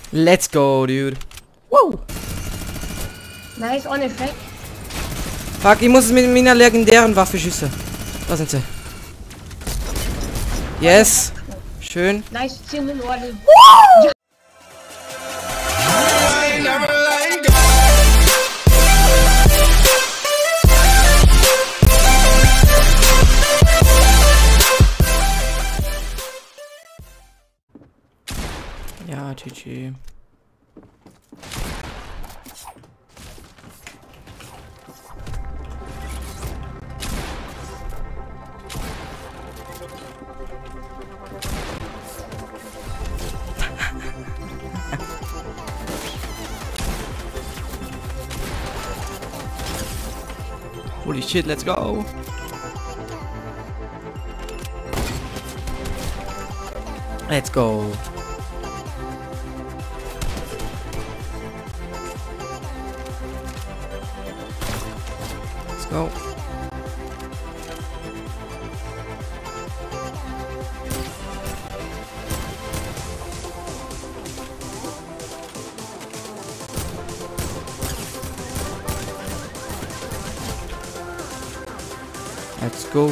Let's go, dude. Wow. Nice, on effect. Fuck, ich muss es mit meiner legendären Waffe schießen. Da sind sie. Yes. Schön. Nice, 10 in Ordnung. Ja, GG. Holy shit, let's go. Let's go. Let's go. Let's go.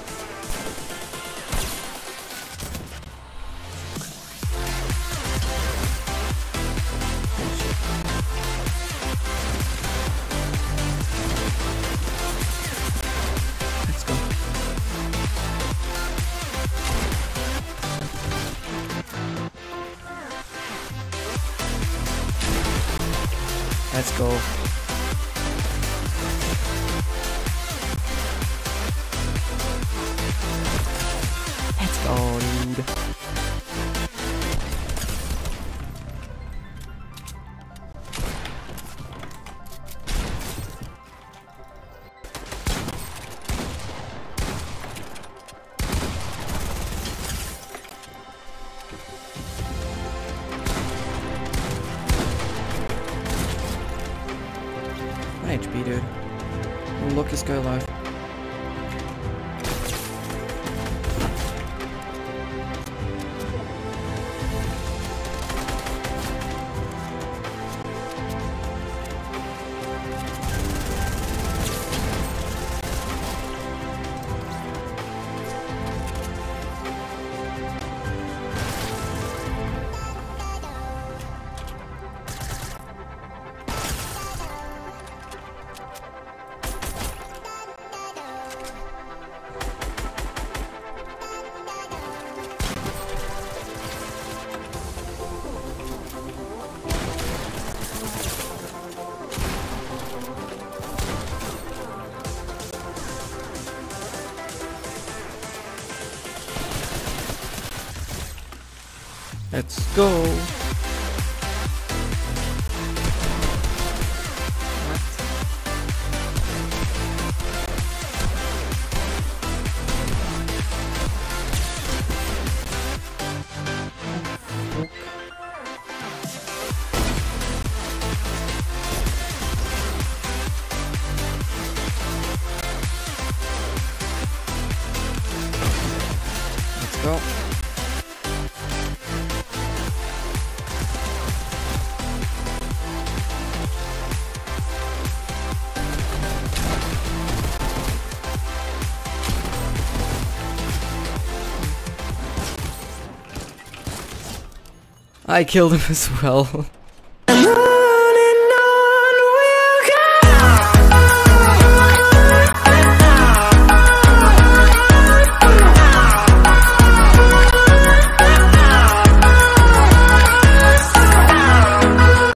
Let's go. Let's go. Let's go, dude. One HP, dude. Look, this guy alive. Let's go. Let's go. I killed him as well.